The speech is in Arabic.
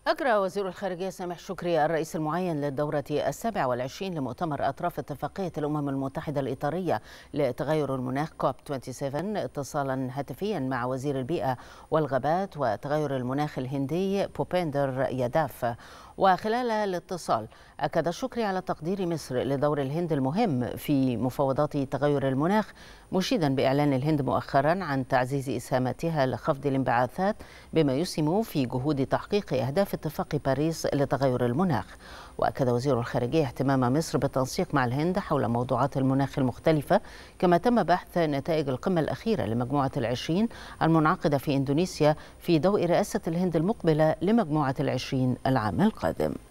أجرى وزير الخارجية سامح شكري الرئيس المعين للدورة 27 لمؤتمر أطراف اتفاقية الأمم المتحدة الإطارية لتغير المناخ كوب 27 اتصالا هاتفيا مع وزير البيئة والغابات وتغير المناخ الهندي بوبيندر ياداف. وخلال الاتصال أكد شكري على تقدير مصر لدور الهند المهم في مفاوضات تغير المناخ، مشيدا بإعلان الهند مؤخرا عن تعزيز إسهاماتها لخفض الانبعاثات بما يسهم في جهود تحقيق أهداف اتفاق باريس لتغير المناخ. وأكد وزير الخارجية اهتمام مصر بالتنسيق مع الهند حول موضوعات المناخ المختلفة، كما تم بحث نتائج القمة الأخيرة لمجموعة العشرين المنعقدة في إندونيسيا في ضوء رئاسة الهند المقبلة لمجموعة العشرين العام القادم.